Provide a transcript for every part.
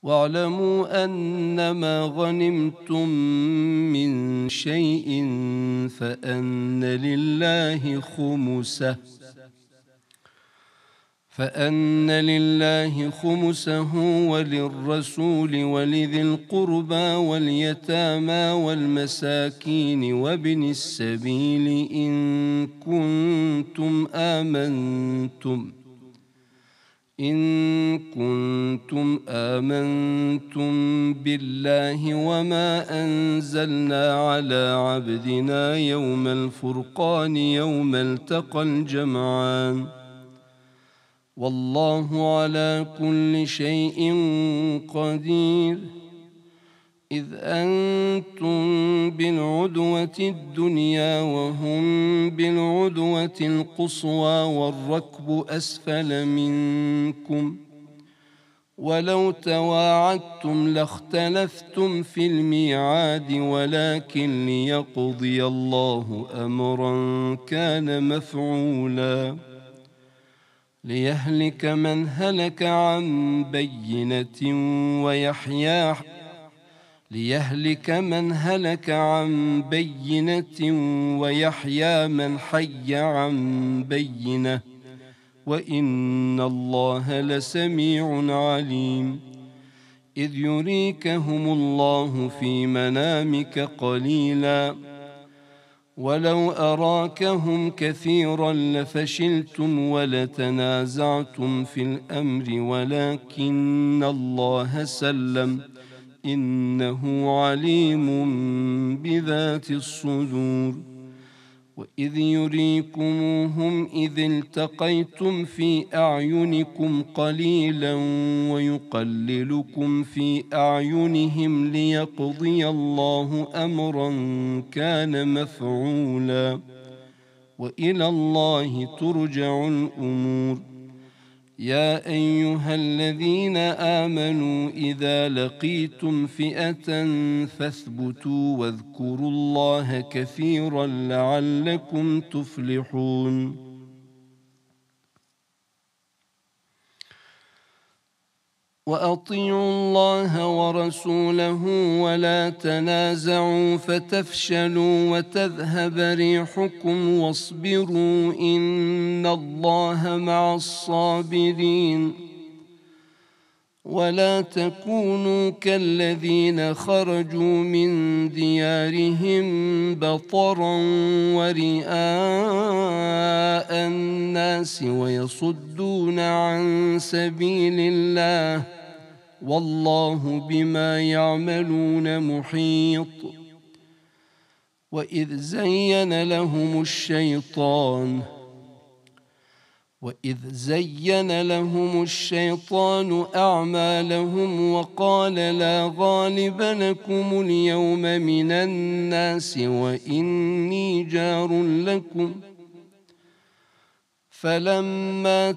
واعلموا أنما غنمتم من شيء فأن لله خمسه وللرسول ولذي القربى واليتامى والمساكين وابن السبيل إن كنتم آمنتم بالله وما أنزلنا على عبدنا يوم الفرقان يوم التقى الجمعان والله على كل شيء قدير إذ أنتم بالعدوة الدنيا وهم بالعدوة القصوى والركب أسفل منكم ولو تواعدتم لاختلفتم في الميعاد ولكن ليقضي الله أمرا كان مفعولا ليهلك من هلك عن بينة ويحيى من حي عن بينة وإن الله لسميع عليم إذ يريكهم الله في منامك قليلا ولو أراكهم كثيرا لفشلتم ولتنازعتم في الأمر ولكن الله سلم إنه عليم بذات الصدور وإذ يريكموهم إذ التقيتم في أعينكم قليلا ويقللكم في أعينهم ليقضي الله أمرا كان مفعولا وإلى الله ترجع الأمور يا أيها الذين آمنوا إذا لقيتم فئة فاثبتوا واذكروا الله كثيرا لعلكم تفلحون وأطيعوا الله ورسوله ولا تنازعوا فتفشلوا وتذهب ريحكم واصبروا إن الله مع الصابرين ولا تكونوا كالذين خرجوا من ديارهم بطرا ورئاء الناس ويصدون عن سبيل الله والله بما يعملون محيط وإذ زين لهم الشيطان أعمالهم وقال لا غالب لكم اليوم من الناس وإني جار لكم فلما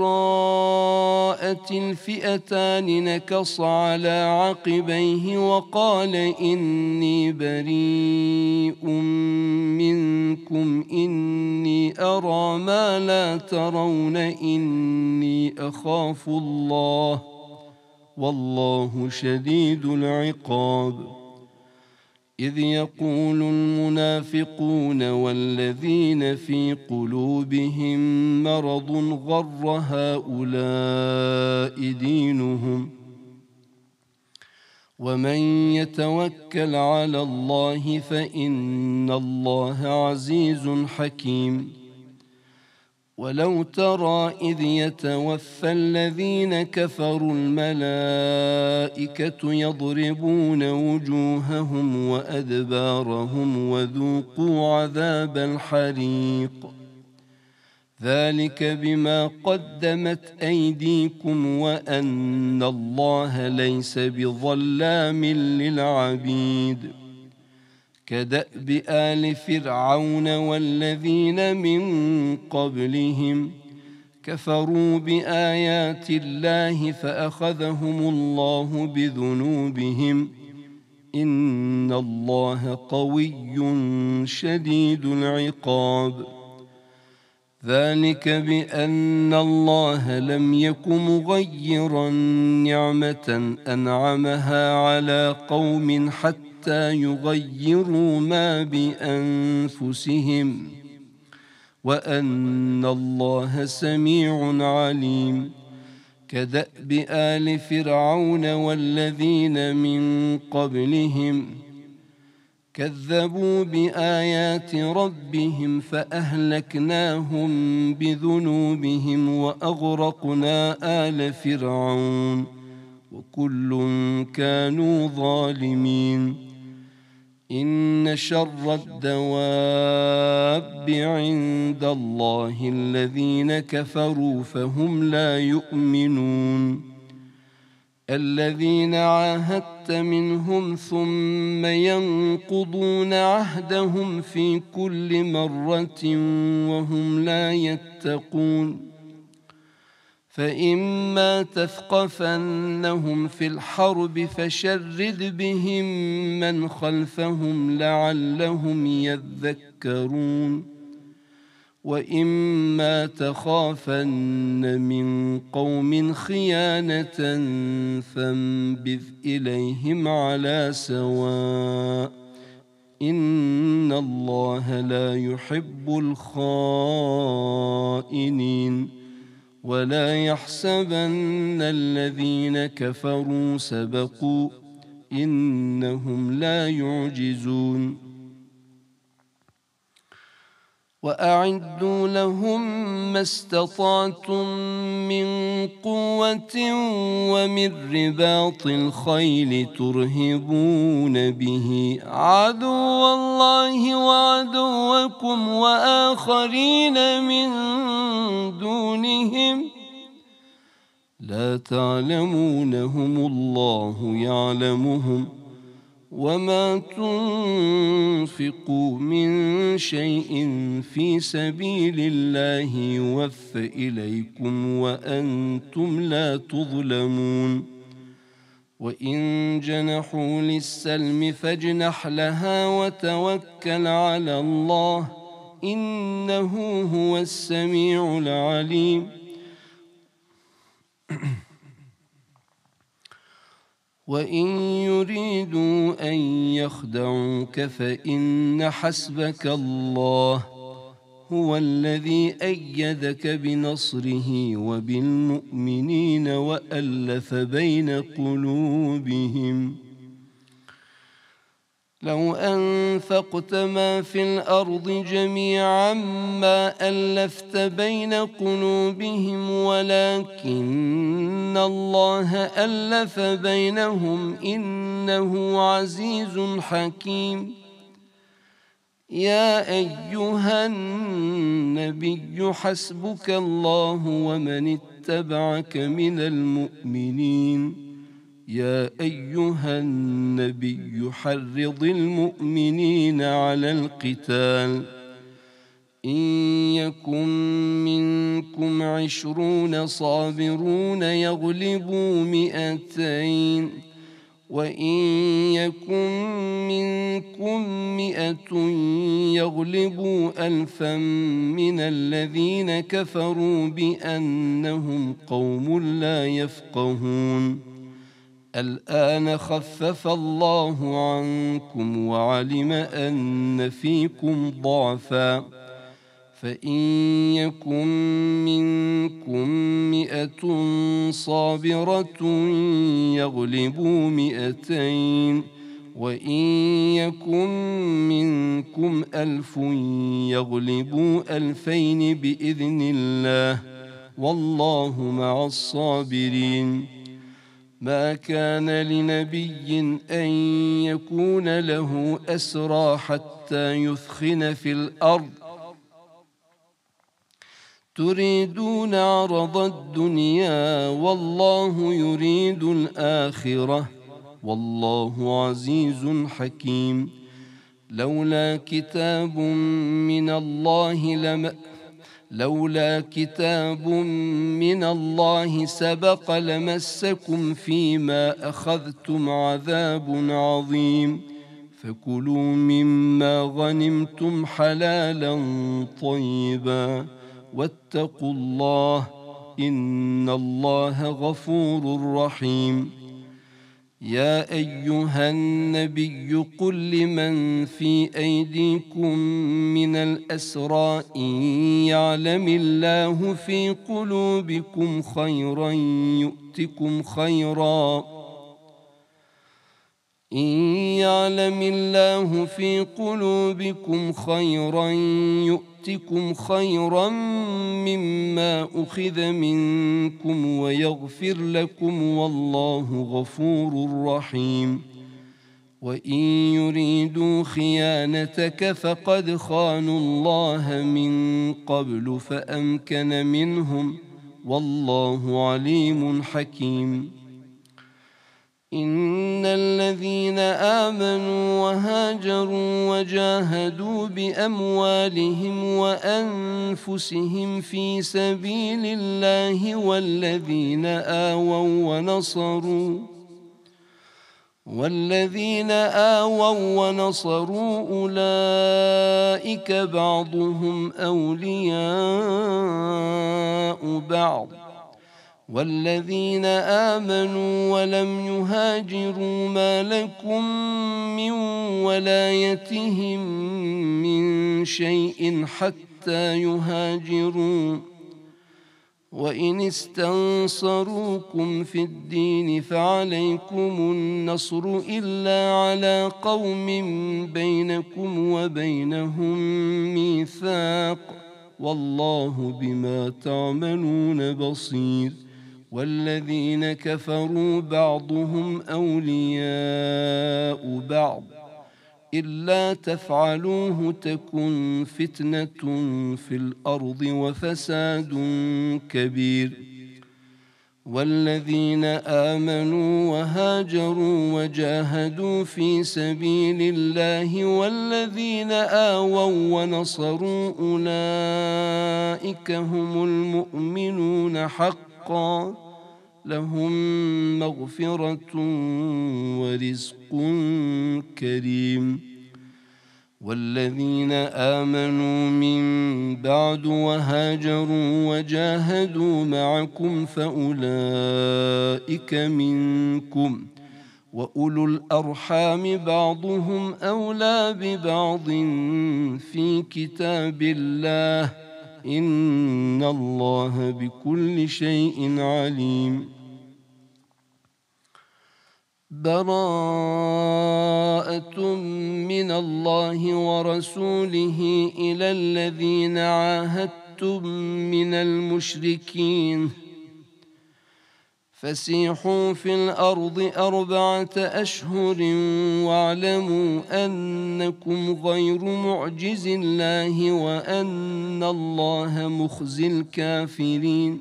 تراءت الفئتان نكص على عقبيه وقال إني بريء منكم إني أرى ما لا ترون إني أخاف الله والله شديد العقاب إذ يقول المنافقون والذين في قلوبهم مرض غر هؤلاء دينهم ومن يتوكل على الله فإن الله عزيز حكيم ولو ترى إذ يتوفى الذين كفروا الملائكة يضربون وجوههم وأدبارهم وذوقوا عذاب الحريق ذلك بما قدمت أيديكم وأن الله ليس بظلام للعبيد كدأب آل فرعون والذين من قبلهم كفروا بآيات الله فأخذهم الله بذنوبهم إن الله قوي شديد العقاب ذلك بأن الله لم يك مغيرا نعمة أنعمها على قوم حتى يغيروا ما بأنفسهم وأن الله سميع عليم. كدأب آل فرعون والذين من قبلهم كذبوا بآيات ربهم فأهلكناهم بذنوبهم وأغرقنا آل فرعون وكل كانوا ظالمين. إن شر الدواب عند الله الذين كفروا فهم لا يؤمنون. الذين عاهدت منهم ثم ينقضون عهدهم في كل مرة وهم لا يتقون. فإما تثقفنهم في الحرب فشرد بهم من خلفهم لعلهم يذكرون. وإما تخافن من قوم خيانة فانبذ إليهم على سواء إن الله لا يحب الخائنين. ولا يحسبن الذين كفروا سبقوا إنهم لا يعجزون. وأعدوا لهم ما استطعتم من قوة ومن رباط الخيل ترهبون به عدو الله وعدوكم وآخرين من دونهم لا تعلمونهم الله يعلمهم. وما تنفقوا من شيء في سبيل الله يوفى إليكم وأنتم لا تظلمون. وإن جنحوا للسلم فاجنح لها وتوكل على الله إنه هو السميع العليم. وإن يريدوا أن يخدعوك فإن حسبك الله هو الذي أيدك بنصره وبالمؤمنين وألف بين قلوبهم. لو أنفقت ما في الأرض جميعا ما ألفت بين قلوبهم ولكن الله ألف بينهم إنه عزيز حكيم. يا أيها النبي حسبك الله ومن اتبعك من المؤمنين. يا أيها النبي حرض المؤمنين على القتال إن يكن منكم 20 صابرون يغلبوا 200 وإن يكن منكم 100 يغلبوا 1000 من الذين كفروا بأنهم قوم لا يفقهون. الآن خفف الله عنكم وعلم أن فيكم ضعفا فإن يكن منكم 100 صابرة يغلبوا 200 وإن يكن منكم 1000 يغلبوا 2000 بإذن الله والله مع الصابرين. ما كان لنبي أن يكون له أسرى حتى يثخن في الأرض تريدون عرض الدنيا والله يريد الآخرة والله عزيز حكيم. لولا كتاب من الله سبق لمسكم فيما أخذتم عذاب عظيم. فكلوا مما غنمتم حلالا طيبا واتقوا الله إن الله غفور رحيم. يا أيها النبي قل لمن في أيديكم من الأسرى إن يعلم الله في قلوبكم خيرا يؤتكم خيرا مما أخذ منكم ويغفر لكم والله غفور رحيم. وإن يريدوا خيانتك فقد خانوا الله من قبل فأمكن منهم والله عليم حكيم. إن الذين آمنوا وهاجروا وجاهدوا بأموالهم وأنفسهم في سبيل الله والذين آووا ونصروا أولئك بعضهم أولياء بعض. والذين آمنوا ولم يهاجروا ما لكم من ولايتهم من شيء حتى يهاجروا. وإن استنصروكم في الدين فعليكم النصر إلا على قوم بينكم وبينهم ميثاق والله بما تعملون بصير. والذين كفروا بعضهم أولياء بعض إلا تفعلوه تكن فتنة في الأرض وفساد كبير. والذين آمنوا وهاجروا وجاهدوا في سبيل الله والذين آووا ونصروا أولئك هم المؤمنون حقا لهم مغفرة ورزق كريم. والذين آمنوا من بعد وهاجروا وجاهدوا معكم فأولئك منكم وأولو الأرحام بعضهم أولى ببعض في كتاب الله إن الله بكل شيء عليم. براءة من الله ورسوله إلى الذين عاهدتم من المشركين فسيحوا في الأرض 4 أشهر واعلموا أنكم غير معجز الله وأن الله مخزي الكافرين.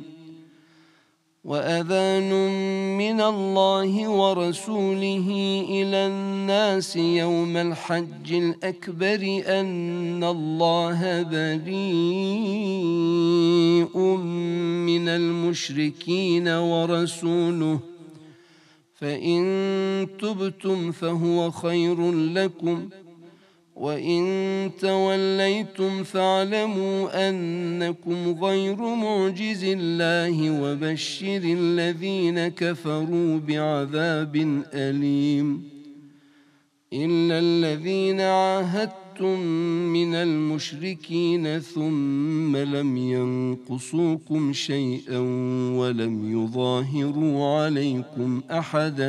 وأذان من الله ورسوله إلى الناس يوم الحج الأكبر أن الله بريء من المشركين ورسوله فإن تبتم فهو خير لكم وإن توليتم فاعلموا أنكم غير معجز الله وبشر الذين كفروا بعذاب أليم. إلا الذين عاهدتم من المشركين ثم لم ينقصوكم شيئا ولم يظاهروا عليكم أحدا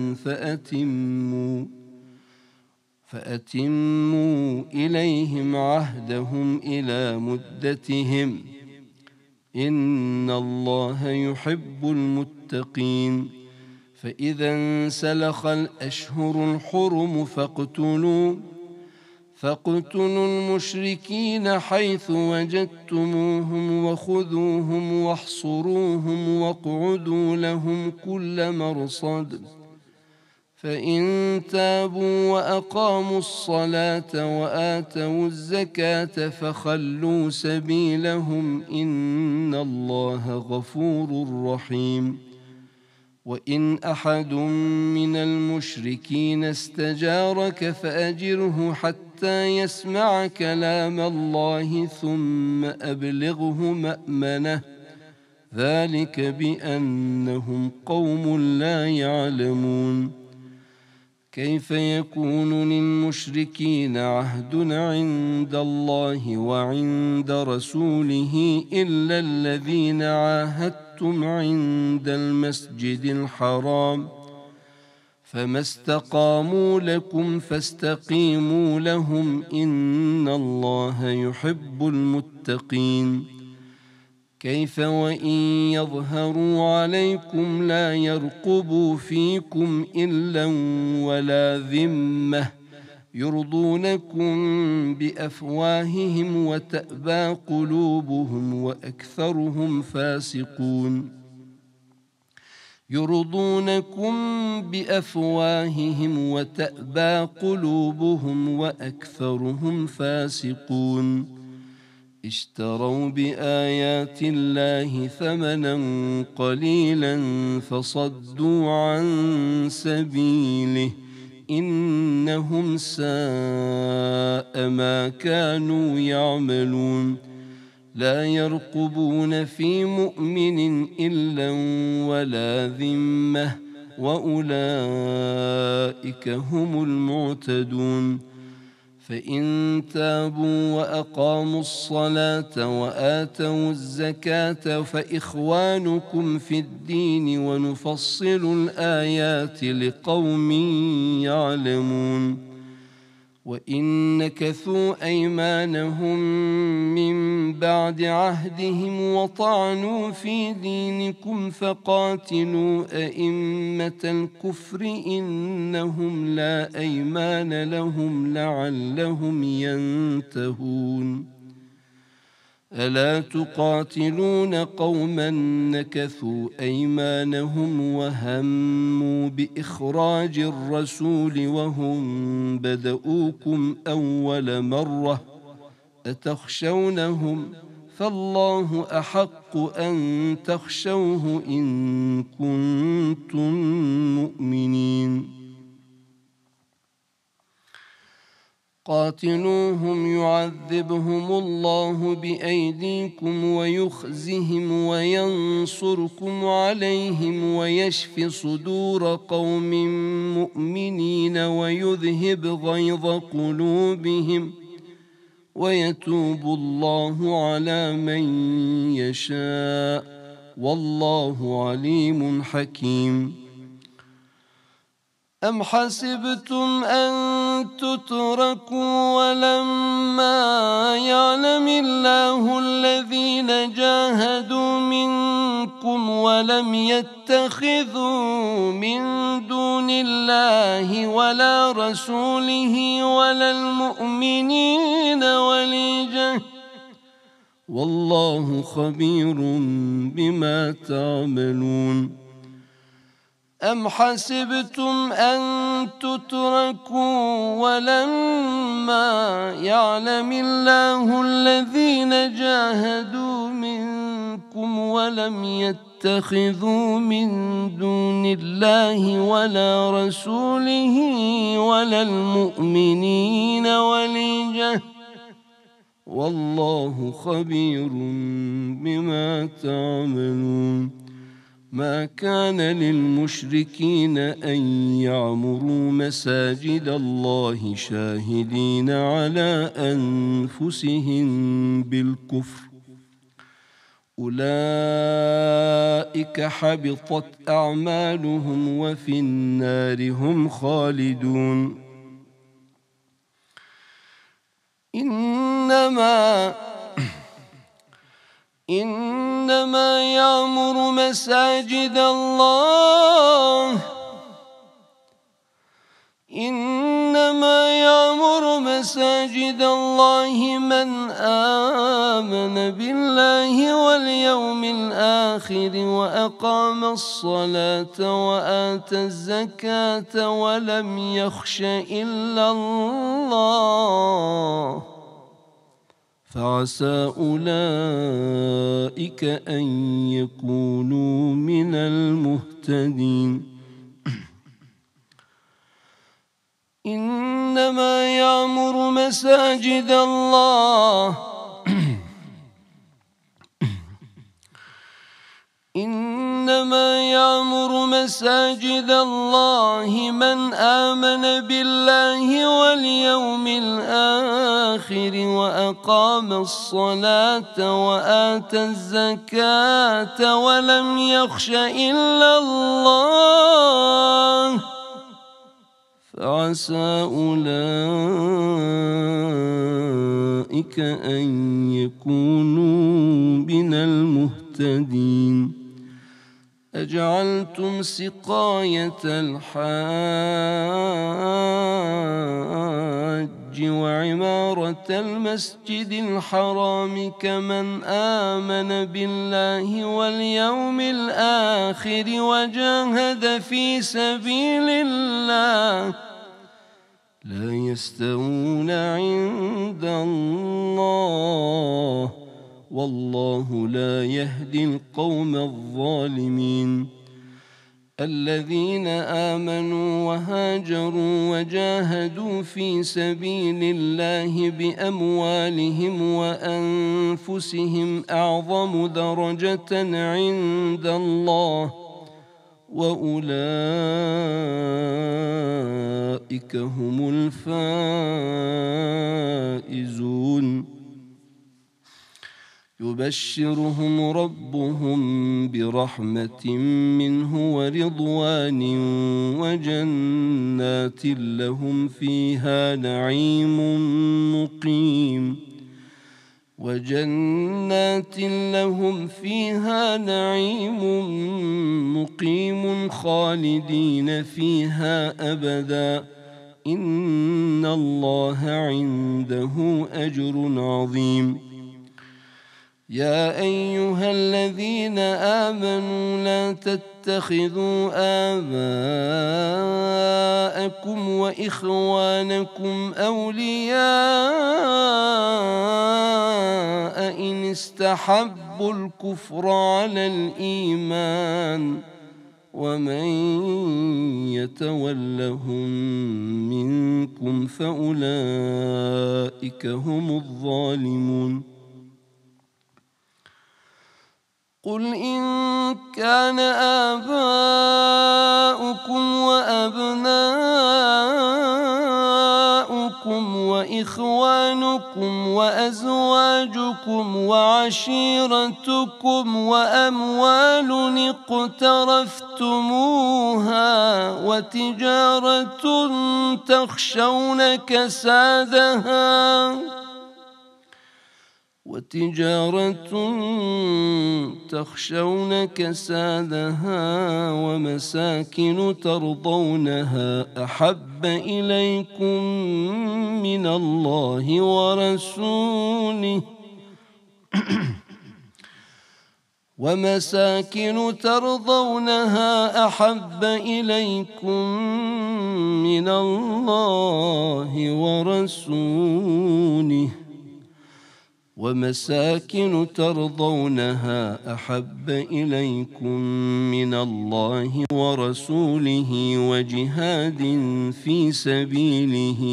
فأتموا إليهم عهدهم إلى مدتهم إن الله يحب المتقين. فإذا انسلخ الأشهر الحرم فاقتلوا المشركين حيث وجدتموهم وخذوهم واحصروهم واقعدوا لهم كل مرصد. فإن تابوا وأقاموا الصلاة وآتوا الزكاة فخلوا سبيلهم إن الله غفور رحيم. وإن أحد من المشركين استجارك فأجره حتى حتى يسمع كلام الله ثم أبلغه مأمنه ذلك بأنهم قوم لا يعلمون كيف يكون للمشركين عهد عند الله وعند رسوله إلا الذين عاهدتم عند المسجد الحرام فما استقاموا لكم فاستقيموا لهم إن الله يحب المتقين كيف وإن يظهروا عليكم لا يرقبوا فيكم إلا ولا ذمة يرضونكم بأفواههم وتأبى قلوبهم وأكثرهم فاسقون يرضونكم بأفواههم وتأبى قلوبهم وأكثرهم فاسقون اشتروا بآيات الله ثمنا قليلا فصدوا عن سبيله إنهم ساء ما كانوا يعملون لا يرقبون في مؤمن إلا ولا ذمة وأولئك هم المعتدون فإن تابوا وأقاموا الصلاة وآتوا الزكاة فإخوانكم في الدين ونفصل الآيات لقوم يعلمون وإن نكثوا أيمانهم من بعد عهدهم وطعنوا في دينكم فقاتلوا أئمة الكفر إنهم لا أيمان لهم لعلهم ينتهون ألا تقاتلون قوما نكثوا أيمانهم وهموا بإخراج الرسول وهم بدؤوكم أول مرة أتخشونهم فالله أحق أن تخشوه إن كنتم مؤمنين قاتلوهم يعذبهم الله بأيديكم ويخزهم وينصركم عليهم ويشف صدور قوم مؤمنين ويذهب غيظ قلوبهم ويتوب الله على من يشاء والله عليم حكيم أم حسبتم أن تتركوا ولما يعلم الله الذين جاهدوا منكم ولم يتخذوا من دون الله ولا رسوله ولا المؤمنين وليجة والله خبير بما تعملون أم حسبتم أن تتركوا ولما يعلم الله الذين جاهدوا منكم ولم يتخذوا من دون الله ولا رسوله ولا المؤمنين وليجة والله خبير بما تعملون ما كان للمشركين أن يعمروا مساجد الله شاهدين على أنفسهم بالكفر أولئك حبطت أعمالهم وفي النار هم خالدون إنما يعمر مساجد الله من آمن بالله واليوم الآخر وأقام الصلاة وآتى الزكاة ولم يخش إلا الله فعسى أولئك أن يكونوا من المهتدين إنما يعمر مساجد الله إنما يعمر مساجد الله من آمن بالله واليوم الآخر وأقام الصلاة وآتى الزكاة ولم يخش إلا الله فعسى أولئك أن يكونوا من المهتدين. أجعلتم سقاية الحاج وعمارة المسجد الحرام كمن آمن بالله واليوم الآخر وجاهد في سبيل الله لا يستوون عند الله والله لا يهدي القوم الظالمين. الذين آمنوا وهاجروا وجاهدوا في سبيل الله بأموالهم وأنفسهم أعظم درجة عند الله وأولئك هم الفائزون. يبشرهم ربهم برحمة منه ورضوان وجنات لهم فيها نعيم مقيم خالدين فيها أبدا إن الله عنده أجر عظيم. يا أيها الذين آمنوا لا تتخذوا آباءكم وإخوانكم أولياء إن استحبوا الكفر على الإيمان ومن يتولهم منكم فأولئك هم الظالمون. قل إن كان آباؤكم وأبناؤكم وإخوانكم وأزواجكم وعشيرتكم وأموال اقترفتموها وتجارة تخشون كسادها ومساكن ترضونها أحب إليكم من الله ومساكن ترضونها أحب إليكم من الله ورسوله وجهاد في سبيله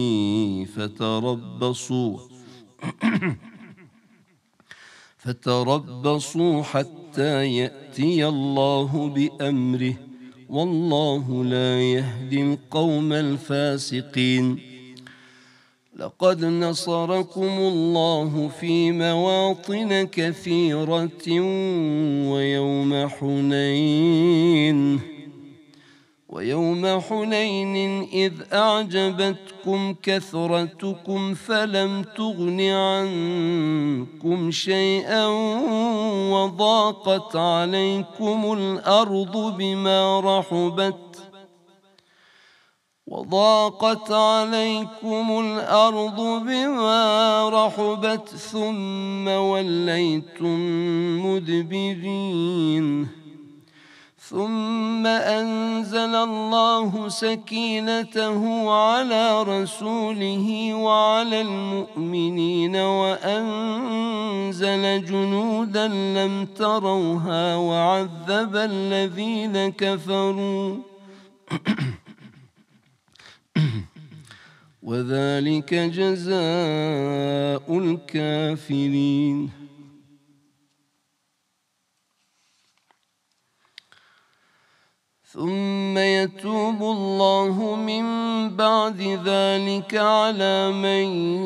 فتربصوا حتى يأتي الله بأمره والله لا يهدي القوم الفاسقين. لقد نصركم الله في مواطن كثيرة ويوم حنين إذ أعجبتكم كثرتكم فلم تغن عنكم شيئا وضاقت عليكم الأرض بما رحبت ثم وليتم مدبرين. ثم أنزل الله سكينته على رسوله وعلى المؤمنين وأنزل جنودا لم تروها وعذب الذين كفروا وذلك جزاء الكافرين. ثم يتوب الله من بعد ذلك على من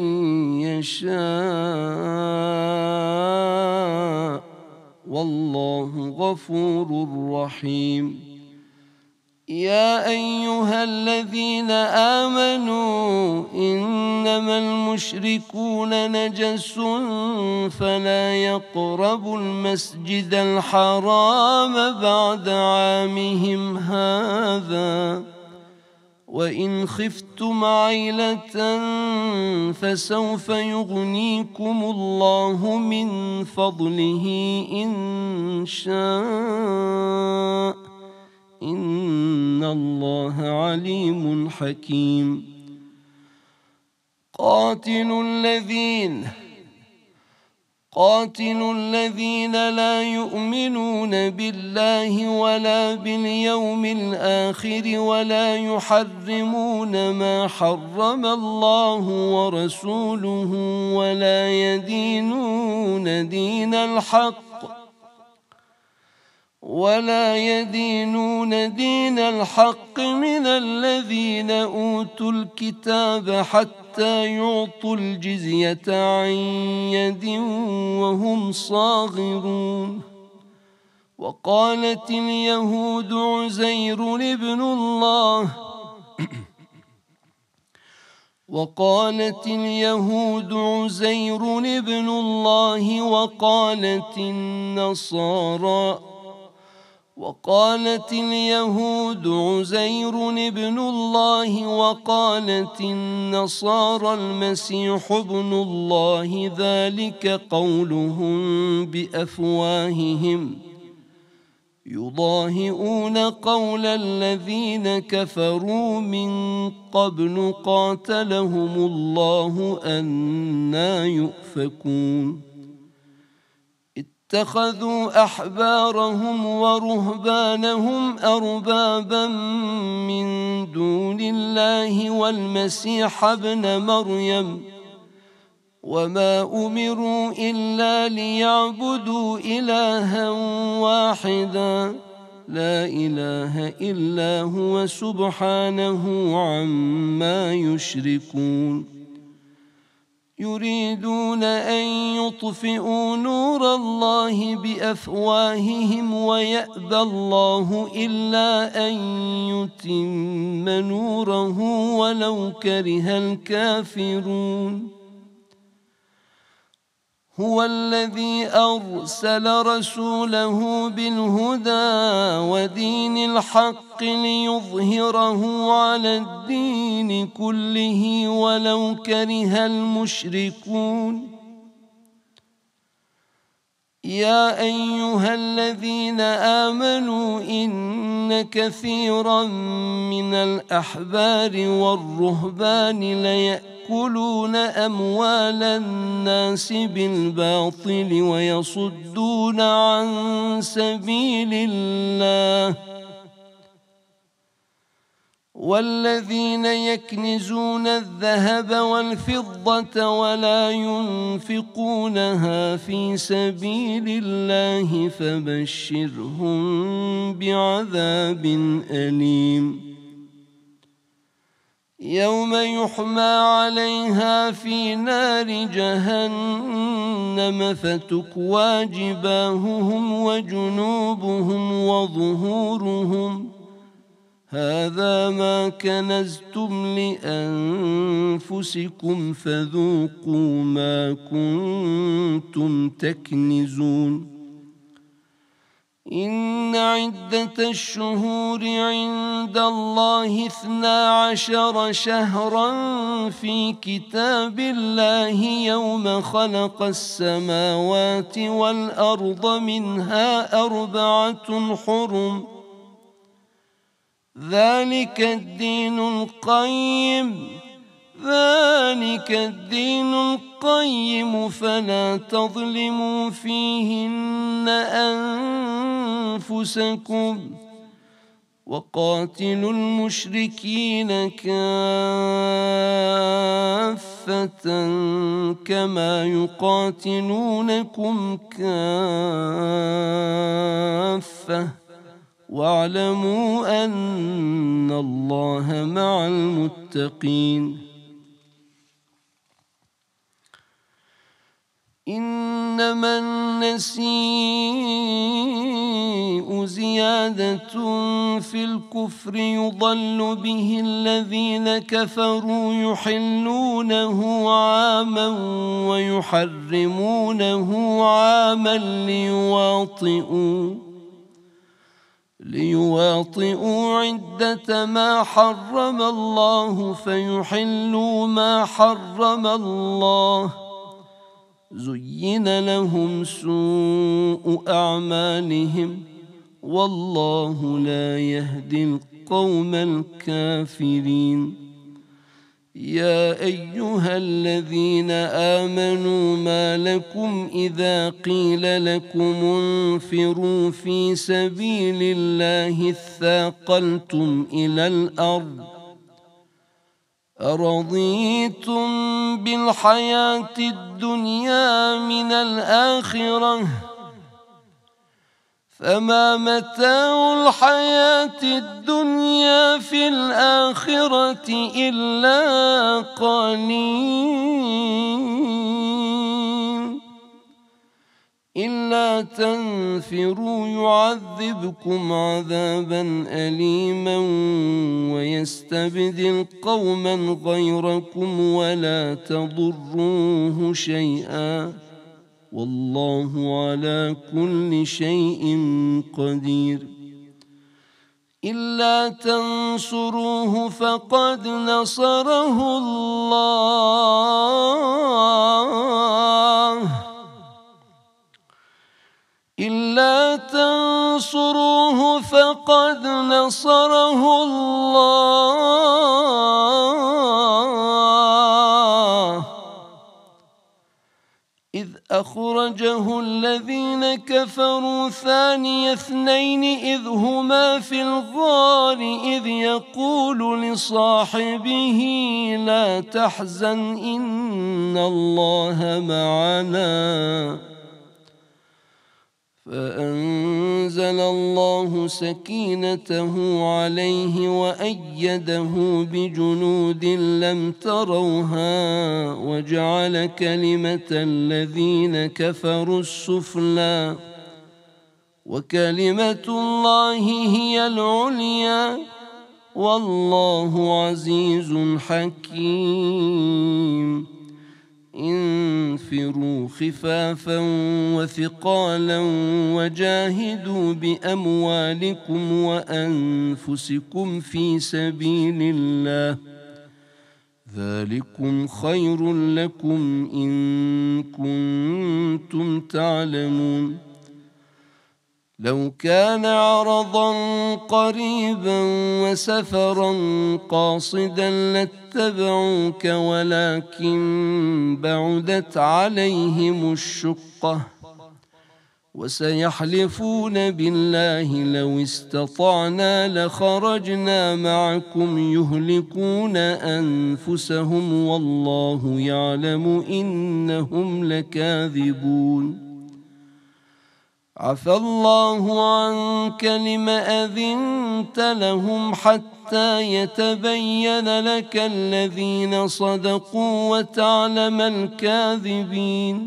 يشاء والله غفور رحيم. يا أيها الذين آمنوا إنما المشركون نجس فلا يقربوا المسجد الحرام بعد عامهم هذا وإن خفتم عيلة فسوف يغنيكم الله من فضله إن شاء إن الله عليم حكيم. قاتلوا الذين لا يؤمنون بالله ولا باليوم الآخر ولا يحرمون ما حرم الله ورسوله ولا يدينون دين الحق من الذين أوتوا الكتاب حتى يعطوا الجزية عن يد وهم صاغرون. وقالت اليهود عزير ابن الله وقالت النصارى المسيح ابن الله ذلك قولهم بأفواههم يضاهئون قول الذين كفروا من قبل قاتلهم الله أنى يؤفكون. اتخذوا أحبارهم ورهبانهم أربابا من دون الله والمسيح ابن مريم وما أمروا إلا ليعبدوا إلها واحدا لا إله إلا هو سبحانه عما يشركون. يريدون أن يطفئوا نور الله بأفواههم ويأبى الله إلا أن يتم نوره ولو كره الكافرون. هو الذي أرسل رسوله بالهدى ودين الحق ليظهره على الدين كله ولو كره المشركون. يا أيها الذين آمنوا إن كثيرا من الأحبار والرهبان ليأكلون أموال الناس بالباطل ويصدون عن سبيل الله. والذين يكنزون الذهب والفضة ولا ينفقونها في سبيل الله فبشرهم بعذاب أليم. يوم يحمى عليها في نار جهنم فتكوى جباههم وجنوبهم وظهورهم هذا ما كنزتم لأنفسكم فذوقوا ما كنتم تكنزون. إن عدة الشهور عند الله 12 شهرا في كتاب الله يوم خلق السماوات والأرض منها 4 حرم ذلك الدين القيم فلا تظلموا فيهن أنفسكم وقاتلوا المشركين كافة كما يقاتلونكم كافة واعلموا أن الله مع المتقين. إنما النسيء زيادة في الكفر يضل به الذين كفروا يحلونه عاما ويحرمونه عاما ليواطئوا عدة ما حرم الله فيحلوا ما حرم الله. زين لهم سوء أعمالهم والله لا يهدي القوم الكافرين. يا أيها الذين آمنوا ما لكم إذا قيل لكم انفروا في سبيل الله اثاقلتم إلى الأرض أرضيتم بالحياة الدنيا من الآخرة فما متاع الحياة الدنيا في الآخرة إلا قليل. إلا تنفروا يعذبكم عذابا أليما ويستبدل قوما غيركم ولا تضروه شيئا والله على كل شيء قدير. إلا تنصروه فقد نصره الله إلا تنصروه فقد نصره الله إذ أخرجه الذين كفروا ثاني اثنين إذ هما في الغار إذ يقول لصاحبه لا تحزن إن الله معنا فأنزل الله سكينته عليه وأيده بجنود لم تروها وجعل كلمة الذين كفروا السفلى وكلمة الله هي العليا والله عزيز حكيم. انفروا خفافا وثقالا وجاهدوا بأموالكم وأنفسكم في سبيل الله ذلكم خير لكم إن كنتم تعلمون. لو كان عرضا قريبا وسفرا قاصدا لاتبعوك ولكن بعدت عليهم الشقة وسيحلفون بالله لو استطعنا لخرجنا معكم يهلكون أنفسهم والله يعلم إنهم لكاذبون. عفى الله عنك لم أذنت لهم حتى يتبين لك الذين صدقوا وتعلم الكاذبين.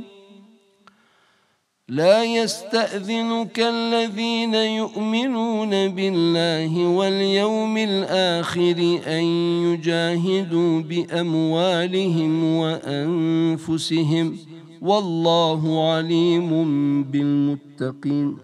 لا يستأذنك الذين يؤمنون بالله واليوم الآخر أن يجاهدوا بأموالهم وأنفسهم والله عليم بالمتقين.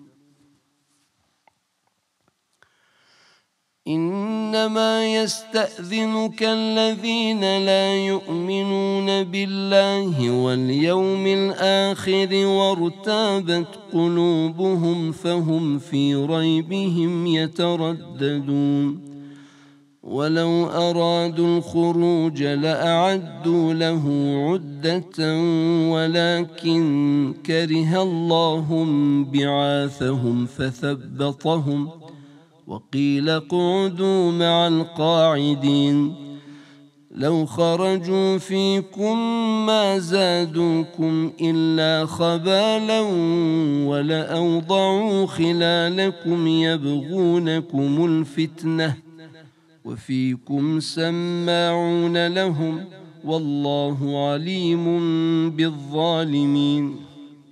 إنما يستأذنك الذين لا يؤمنون بالله واليوم الآخر وارتابت قلوبهم فهم في ريبهم يترددون. ولو أرادوا الخروج لأعدوا له عدة ولكن كره الله بعاثهم وقيل اقعدوا مع القاعدين لو خرجوا فيكم ما زادوكم إلا خبالا ولأوضعوا خلالكم يبغونكم الفتنة وفيكم سماعون لهم والله عليم بالظالمين.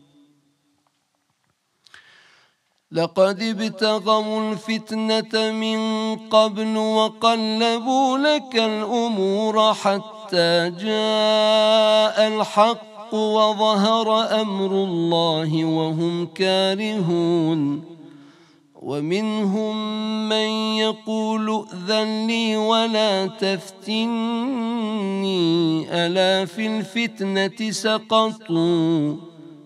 لقد ابتغوا الفتنة من قبل وقلبوا لك الأمور حتى جاء الحق وظهر أمر الله وهم كارهون. ومنهم من يقول ائذن لي ولا تفتني ألا في الفتنة سقطوا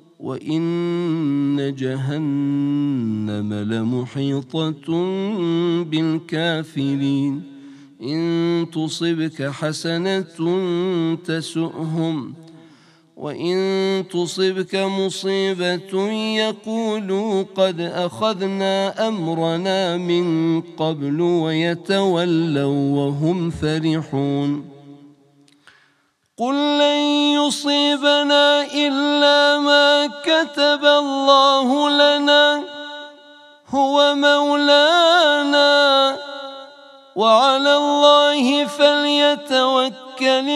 وإن جهنم لمحيطة بالكافرين. إن تصبك حسنة تسؤهم وإن تصبك مصيبة يقولوا قد أخذنا أمرنا من قبل ويتولوا وهم فرحون. قل لن يصيبنا إلا ما كتب الله لنا هو مولانا وعلى الله فليتوكل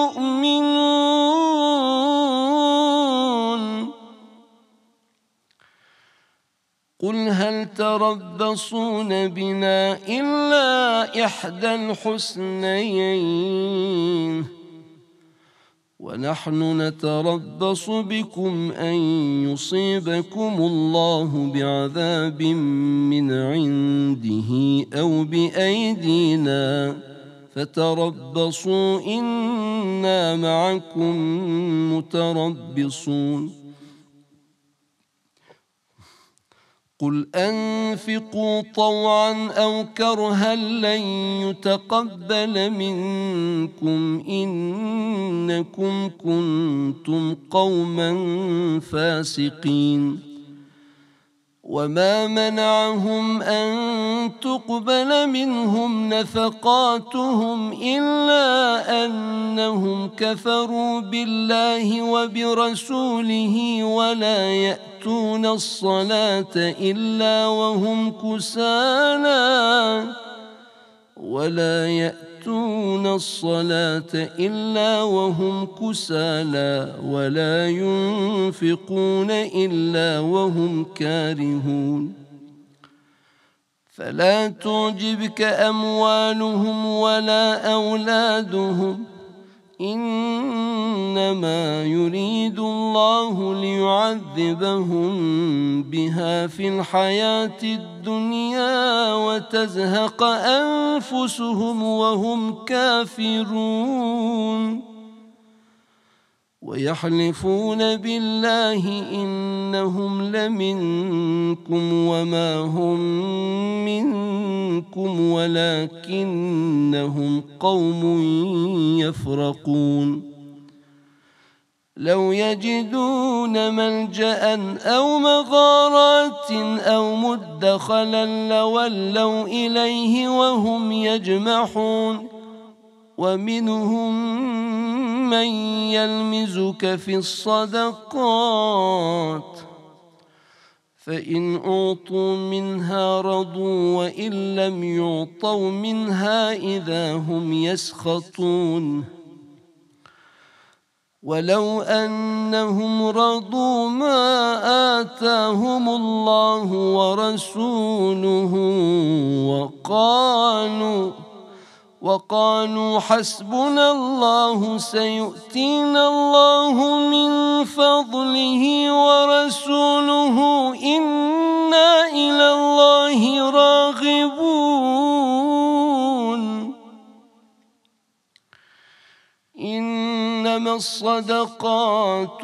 المؤمنون. قل هل تربصون بنا إلا إحدى الحسنيين ونحن نتربص بكم أن يصيبكم الله بعذاب من عنده أو بأيدينا فتربصوا إنا معكم متربصون. قل أنفقوا طوعا أو كرها لن يتقبل منكم إنكم كنتم قوما فاسقين. وما منعهم أن تقبل منهم نفقاتهم إلا أنهم كفروا بالله وبرسوله ولا يأتون الصلاة إلا وهم كسالى ولا ينفقون إلا وهم كارهون. فلا تعجبك أموالهم ولا أولادهم إنما يريد الله ليعذبهم بها في الحياة الدنيا وتزهق أنفسهم وهم كافرون. ويحلفون بالله إنهم لمنكم وما هم منكم ولكنهم قوم يفرقون. لو يجدون ملجأ أو مغارات أو مدخلا لولوا إليه وهم يجمحون. ومنهم من يلمزك في الصدقات فإن أعطوا منها رضوا وإن لم يعطوا منها إذا هم يسخطون. ولو أنهم رضوا ما آتاهم الله ورسوله وقالوا حسبنا الله سيؤتينا الله من فضله ورسوله إنا إلى الله راغبون. إنما الصدقات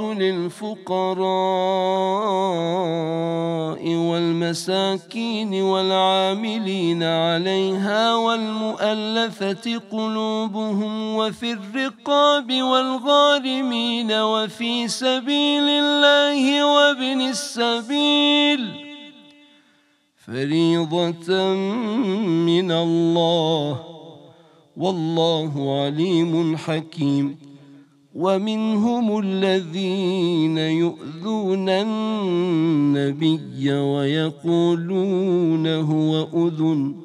للفقراء والمساكين والعاملين عليها والمؤلفة قلوبهم وفي الرقاب والغارمين وفي سبيل الله وابن السبيل فريضة من الله والله عليم حكيم. ومنهم الذين يؤذون النبي ويقولون هو أذن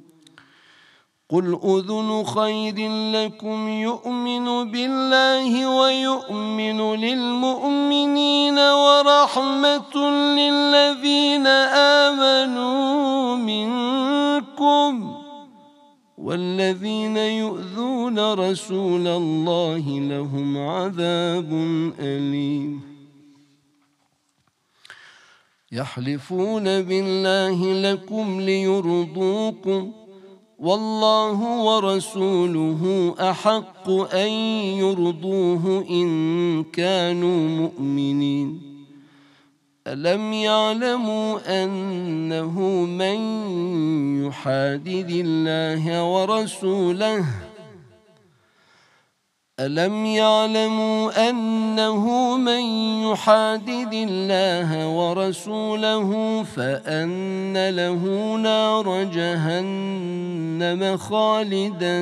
قل أذن خير لكم يؤمن بالله ويؤمن للمؤمنين ورحمة للذين آمنوا منكم والذين يؤذون رسول الله لهم عذاب أليم. يحلفون بالله لكم ليرضوكم والله ورسوله أحق أن يرضوه إن كانوا مؤمنين. ألم يعلموا أنه من يحادد الله ورسوله فأن له نار جهنم خالدا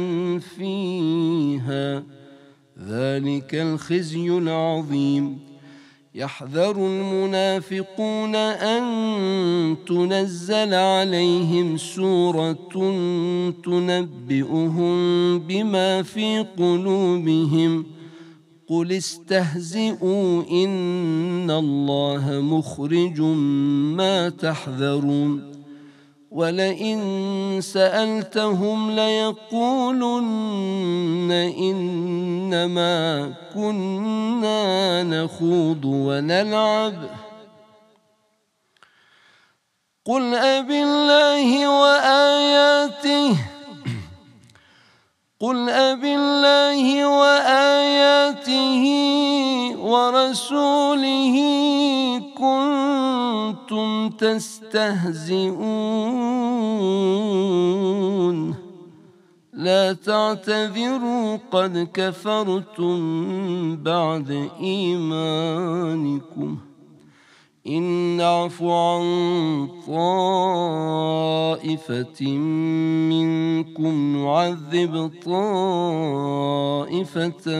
فيها ذلك الخزي العظيم. يحذر المنافقون أن تنزل عليهم سورة تنبئهم بما في قلوبهم قل استهزئوا إن الله مخرج ما تحذرون. ولئن سألتهم ليقولن إنما كنا نخوض ونلعب قل أبالله وآياته ورسوله كنتم تستهزئون لا تعتذروا قد كفرتم بعد إيمانكم إن نعفو عن طائفة منكم نعذب طائفة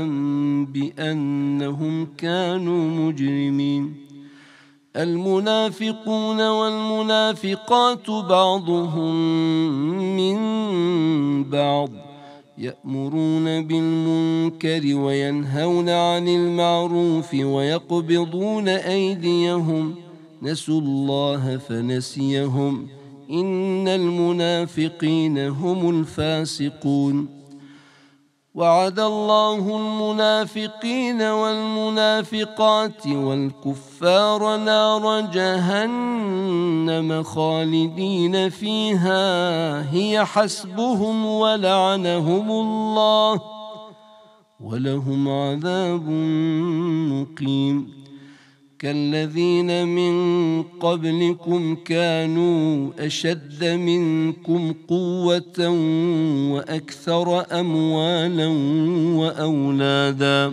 بأنهم كانوا مجرمين. المنافقون والمنافقات بعضهم من بعض يأمرون بالمنكر وينهون عن المعروف ويقبضون أيديهم نسوا الله فنسيهم إن المنافقين هم الفاسقون. وعد الله المنافقين والمنافقات والكفار نار جهنم خالدين فيها هي حسبهم ولعنهم الله ولهم عذاب مقيم. كالذين من قبلكم كانوا أشد منكم قوة وأكثر أموالا وأولادا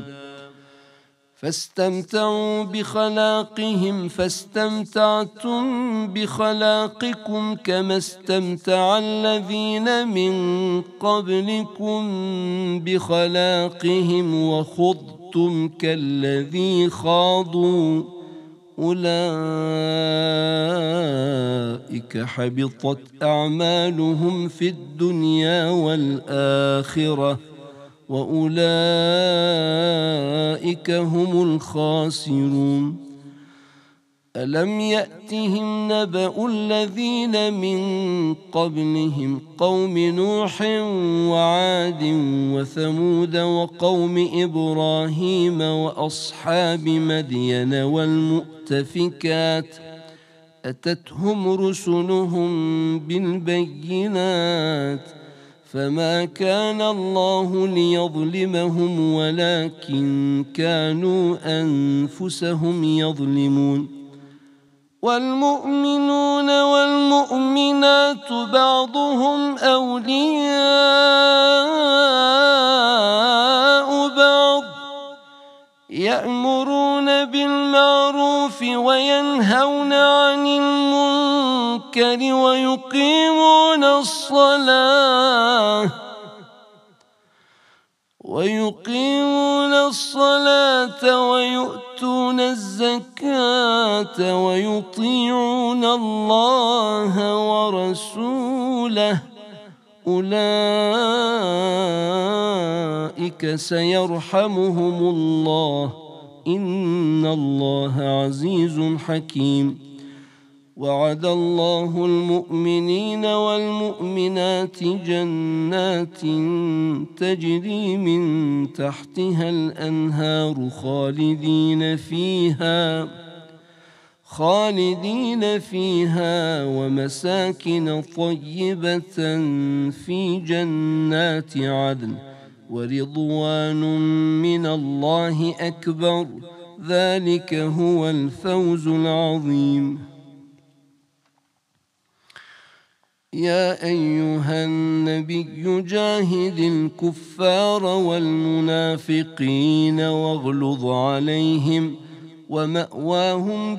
فاستمتعوا بخلاقهم فاستمتعتم بخلاقكم كما استمتع الذين من قبلكم بخلاقهم وخضتم كالذي خاضوا أولئك حبطت أعمالهم في الدنيا والآخرة وأولئك هم الخاسرون. ألم يأتهم نبأ الذين من قبلهم قوم نوح وعاد وثمود وقوم إبراهيم وأصحاب مدين والمؤتفكات أتتهم رسلهم بالبينات فما كان الله ليظلمهم ولكن كانوا أنفسهم يظلمون. والمؤمنون والمؤمنات بعضهم أولياء بعض يأمرون بالمعروف وينهون عن المنكر المنكر ويقيمون الصلاة ويؤتون الزكاة ويطيعون الله ورسوله أولئك سيرحمهم الله إن الله عزيز حكيم. وعد الله المؤمنين والمؤمنات جنات تجري من تحتها الأنهار خالدين فيها ومساكن طيبة في جنات عدن ورضوان من الله أكبر ذلك هو الفوز العظيم. يا أيها النبي جاهد الكفار والمنافقين واغلظ عليهم ومأواهم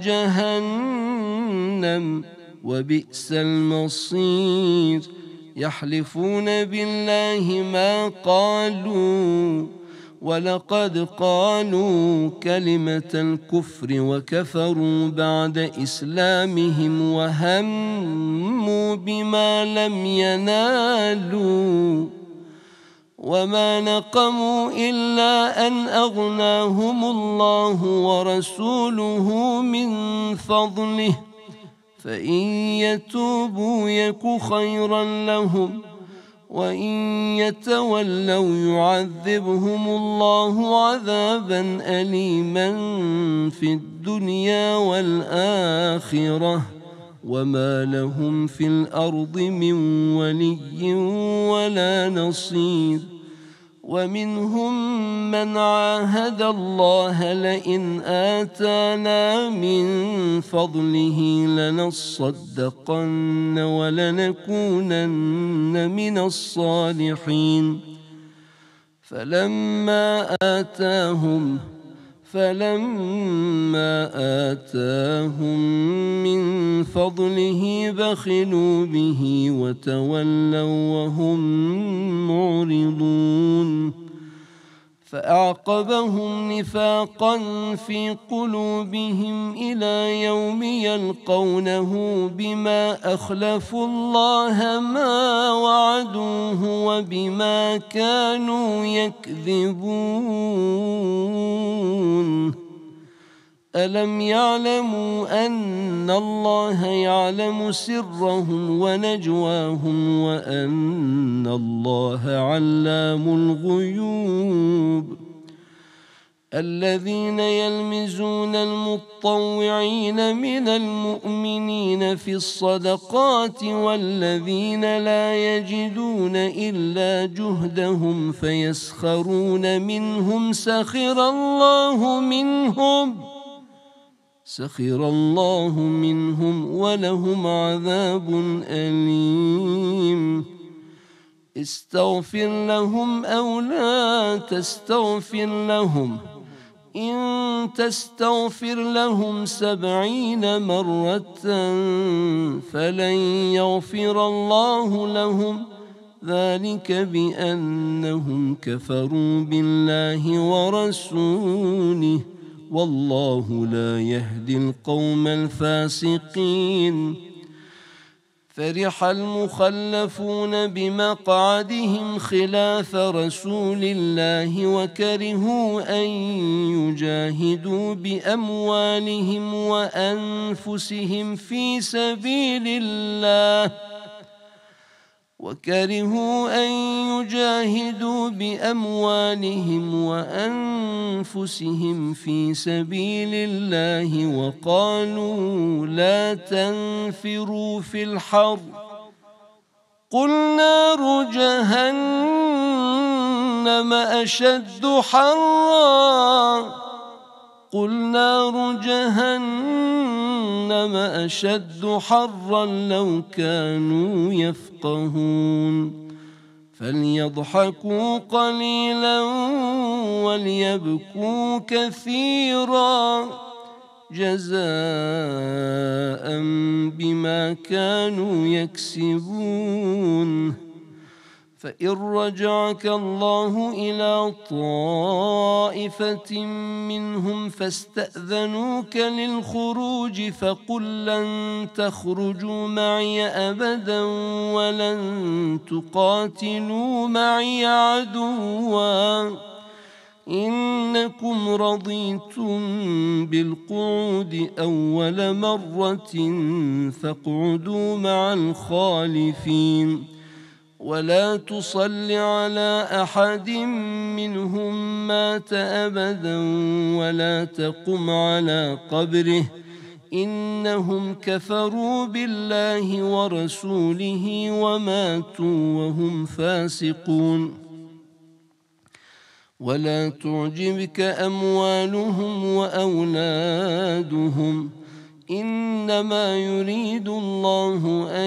جهنم وبئس المصير. يحلفون بالله ما قالوا ولقد قالوا كلمة الكفر وكفروا بعد إسلامهم وهموا بما لم ينالوا وما نقموا إلا أن أغناهم الله ورسوله من فضله فإن يتوبوا يك خيرا لهم وإن يتولوا يعذبهم الله عذابا أليما في الدنيا والآخرة وما لهم في الأرض من ولي ولا نصير. ومنهم من عاهد الله لئن آتانا من فضله لنصدقن ولنكونن من الصالحين فلما آتاهم من فضله بخلوا به وتولوا وهم معرضون. فأعقبهم نفاقا في قلوبهم إلى يوم يلقونه بما أخلفوا الله ما وعدوه وبما كانوا يكذبون. ألم يعلموا أن الله يعلم سرهم ونجواهم وأن الله علام الغيوب. الذين يلمزون المطوعين من المؤمنين في الصدقات والذين لا يجدون إلا جهدهم فيسخرون منهم سخر الله منهم ولهم عذاب أليم. استغفر لهم أو لا تستغفر لهم إن تستغفر لهم 70 مرة فلن يغفر الله لهم ذلك بأنهم كفروا بالله ورسوله والله لا يهدي القوم الفاسقين. فرح المخلفون بمقعدهم خلاف رسول الله وكرهوا أن يجاهدوا بأموالهم وأنفسهم في سبيل الله وقالوا لا تنفروا في الحر قل نار جهنم أشد حرا لو كانوا يفقهون. فليضحكوا قليلا وليبكوا كثيرا جزاء بما كانوا يكسبون. فإن رجعك الله إلى طائفة منهم فاستأذنوك للخروج فقل لن تخرجوا معي أبدا ولن تقاتلوا معي عدوا إنكم رضيتم بالقعود أول مرة فاقعدوا مع الخالفين ولا تصل على أحد منهم مات أبدا ولا تقم على قبره إنهم كفروا بالله ورسوله وماتوا وهم فاسقون. ولا تعجبك أموالهم وأولادهم إنما يريد الله أن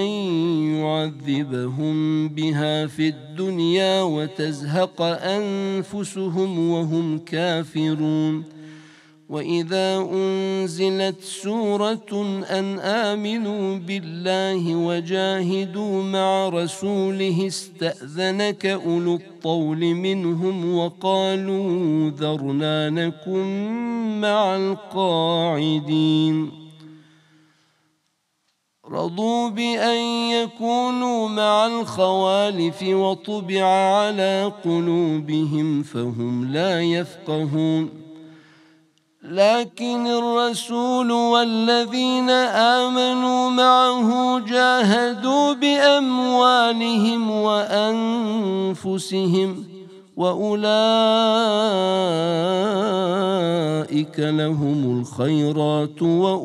يعذبهم بها في الدنيا وتزهق أنفسهم وهم كافرون. وإذا أنزلت سورة أن آمنوا بالله وجاهدوا مع رسوله استأذنك أولو الطول منهم وقالوا ذرنا نكن مع القاعدين. رضوا بأن يكونوا مع الخوالف وطبع على قلوبهم فهم لا يفقهون. لكن الرسول والذين آمنوا معه جاهدوا بأموالهم وأنفسهم وأولئك لهم الخيرات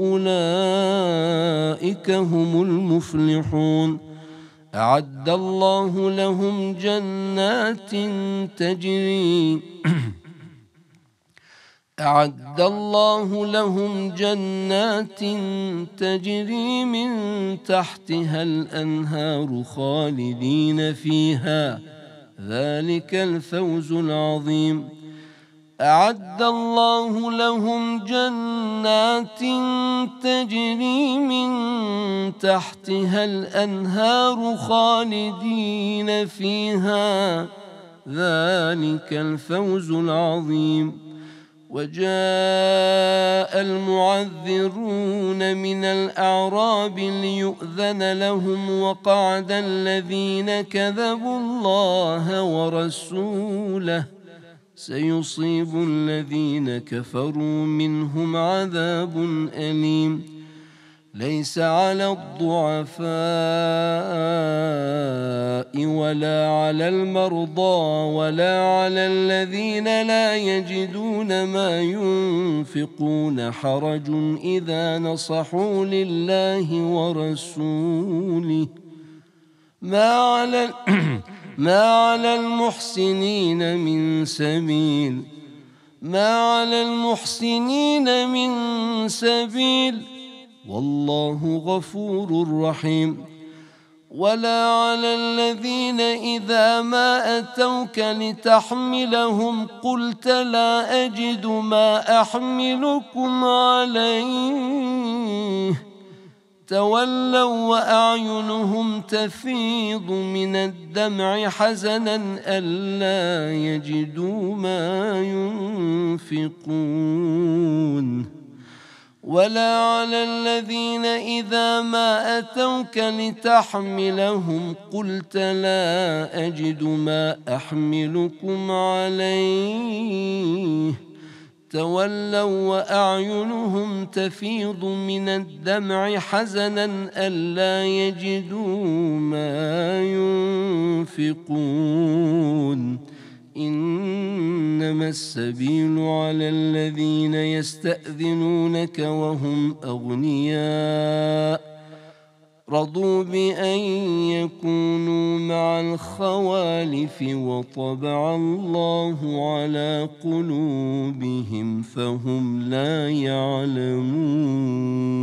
وأولئك هم المفلحون. أعد الله لهم جنات تجري من تحتها الأنهار خالدين فيها ذلك الفوز العظيم. أعد الله لهم جنات تجري من تحتها الأنهار خالدين فيها ذلك الفوز العظيم. وجاء المعذرون من الأعراب ليؤذن لهم وقعد الذين كذبوا الله ورسوله سيصيب الذين كفروا منهم عذاب أليم. ليس على الضعفاء ولا على المرضى ولا على الذين لا يجدون ما ينفقون حرج إذا نصحوا لله ورسوله ما على المحسنين من سبيل والله غفور رحيم. ولا على الذين إذا ما أتوك لتحملهم قلت لا أجد ما أحملكم عليه تولوا وأعينهم تفيض من الدمع حزنا ألا يجدوا ما ينفقون. ولا على الذين إذا ما أتوك لتحملهم قلت لا أجد ما أحملكم عليه تولوا وأعينهم تفيض من الدمع حزنا ألا يجدوا ما ينفقون. إنما السبيل على الذين يستأذنونك وهم أغنياء رضوا بأن يكونوا مع الخوالف وطبع الله على قلوبهم فهم لا يعلمون.